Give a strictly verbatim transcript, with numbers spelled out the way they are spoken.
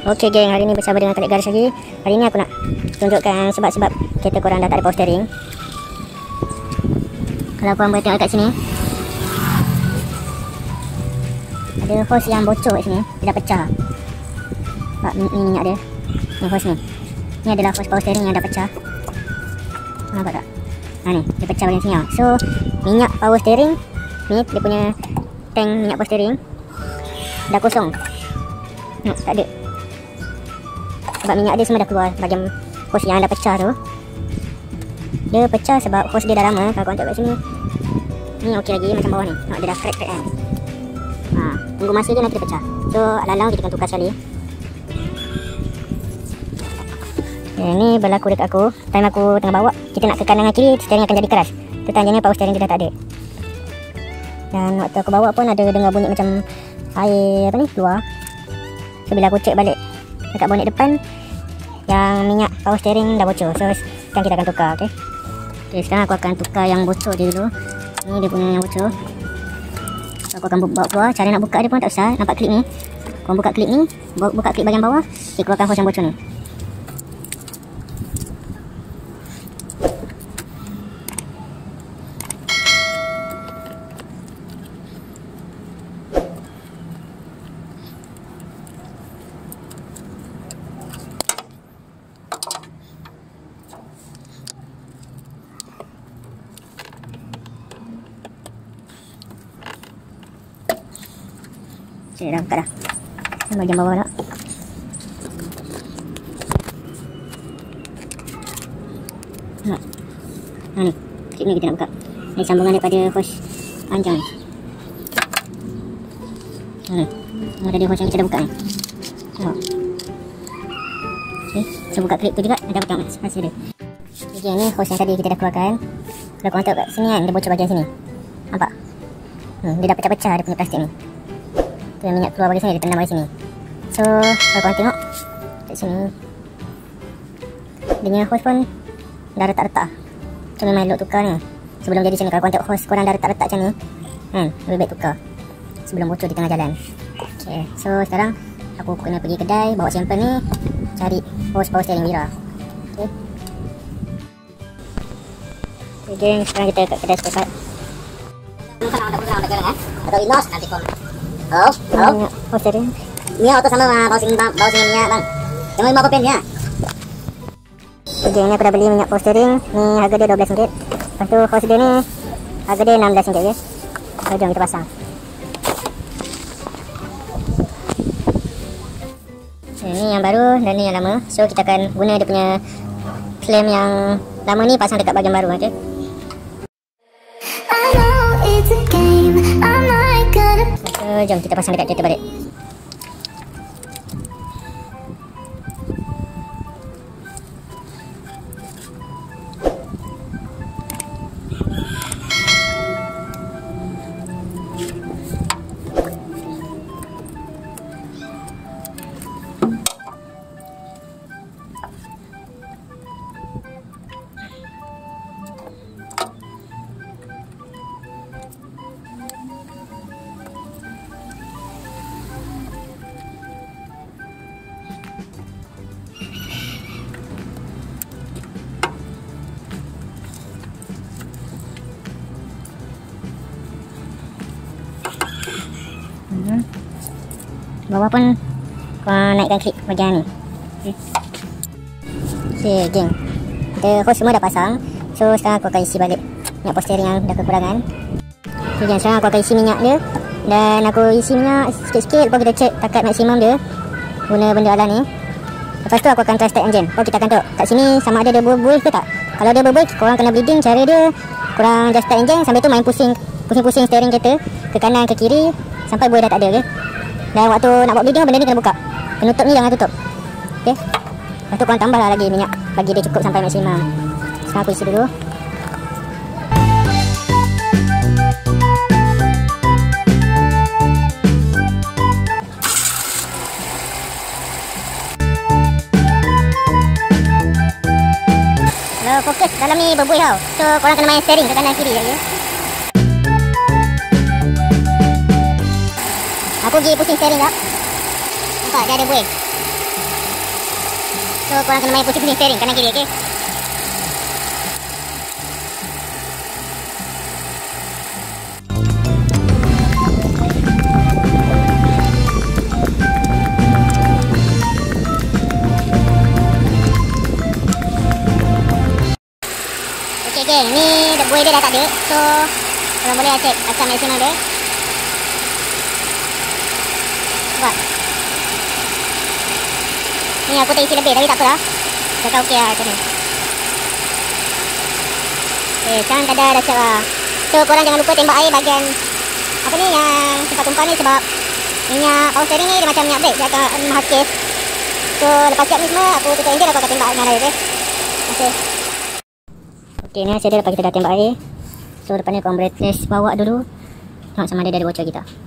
Okey geng, hari ni bersama dengan Khalid Garis lagi. Hari ni aku nak tunjukkan sebab-sebab kereta korang dah tak ada power steering. Kalau korang boleh tengok kat sini, ada hose yang bocor kat sini, dia dah pecah. Nampak ni, ni minyak dia. Ni hose ni. Ni adalah hose power steering yang dah pecah. Nampak tak? Ha ni, dia pecah bahagian sini. So, minyak power steering ni, dia punya tank minyak power steering dah kosong. Nak, tak ada. Sebab minyak dia semua dah keluar bahagian hose yang dah pecah tu. Dia pecah sebab hose dia dah lama. Kalau korang tengok kat sini, ni okey lagi, macam bawah ni. Nampak dia dah crack-crack kan. Ha, tunggu masa je nanti dia pecah. So, alang-alang kita akan tukar sekali. Okay, ni berlaku dekat aku. Time aku tengah bawa, kita nak ke kanan dengan kiri, steering akan jadi keras. Tu tandanya power steering dia dah tak ada. Dan waktu aku bawa pun ada dengar bunyi macam air apa ni keluar. So, bila aku cek balik dekat bonet depan, yang minyak power steering dah bocor. So, sekarang kita akan tukar, okey. Okey, sekarang aku akan tukar yang bocor je dulu. Ni dia punya yang bocor. So, aku akan bawa keluar. Cara nak buka dia pun tak usah. Nampak klip ni? Korang buka klip ni, buka klip bahagian bawah, okay, keluarkan hose yang bocor ni. Okay, dah buka dah. Ini bahagian bawah tak. Nampak? Ha ni, klip ni kita nak buka. Ni sambungan daripada hose panjang ni. Ha ni, ada hose yang kita dah buka ni. Nampak? Okay, so buka klip tu juga, dah dapat tengok hasil dia. Okay, ni hose yang tadi kita dah keluarkan. Kalau korang tengok kat sini kan, dia bocor bahagian sini. Nampak? Hmm, dia dah pecah-pecah dia punya plastik ni. Tu yang minyak keluar bagi sini, dia tendam bagi sini. So, kalau korang tengok kat sini, dia punya hose pun dah retak-retak. So, memang elok tukar ni. Sebelum jadi macam ni, kalau korang tengok hose korang dah retak-retak macam ni, kan, lebih baik tukar sebelum bocor di tengah jalan. Okay, so sekarang aku kena pergi kedai, bawa sampel ni, cari hose power steering Mira. Okay. Okay geng, sekarang kita kat kedai spare part. Atau Inos nanti kom. Halo, halo. Power steering. Ni auto sama bawa sini bang, bawa sini minyak bang. Jangan lima kopen ya. Okay, ni aku dah beli minyak power steering. Ni harga dia dua belas ringgit. Lepas tu hose dia ni harga dia enam belas ringgit je. So, jom kita pasang. Okay, ni yang baru dan ni yang lama. So, kita akan guna dia punya clamp yang lama ni pasang dekat bahagian baru. Okay. So, jom kita pasang dekat kereta balik. Hmm. Bawah pun korang naikkan klip bahagian ni. Okay, okay geng, kita hose semua dah pasang. So sekarang aku akan isi balik minyak power steering yang dah kekurangan. Okay geng, sekarang aku akan isi minyak dia. Dan aku isi minyak sikit-sikit. Lepas kita cek takat maksimum dia guna benda alam ni. Lepas tu aku akan try start engine. Oh, kita akan tengok kat sini sama ada dia berbuih ke tak. Kalau dia berbuih, korang kena bleeding. Cara dia, korang just start engine, sambil tu main pusing Pusing-pusing steering kereta ke kanan ke kiri sampai buih dah tak ada. Okay? Dan waktu nak buat bleeding, benda ni kena buka. Penutup ni jangan tutup. Okay. Lepas tu korang tambahlah lagi minyak bagi dia cukup sampai maksimum. Sekarang aku isi dulu. Kalau fokus dalam ni berbuih tau. So korang kena main steering ke kanan kiri lagi. Aku pergi pusing steering tak. Nampak dia ada buih. So korang kena main pusing-pusing steering kanan kiri, okey? Okey geng, ni buih dia dah tak ada. So korang boleh check asam maksimum dia. Buat. Ni aku tak isi lebih tapi tak apalah. Cakap okey lah macam ni. Okay, sekarang dah dah siap lah. So korang jangan lupa tembak air bahagian apa ni yang tempat tumpah ni, sebab minyak power steering ni dia macam minyak brake, dia akan mahal sikit. So lepas siap ni semua, aku tutup enjin, aku akan tembak dengan air, okey? Okay. Okay, ni hasil dia lepas kita dah tembak air. So depan ni korang boleh test bawa dulu. Tengok sama ada dia ada bocor kita.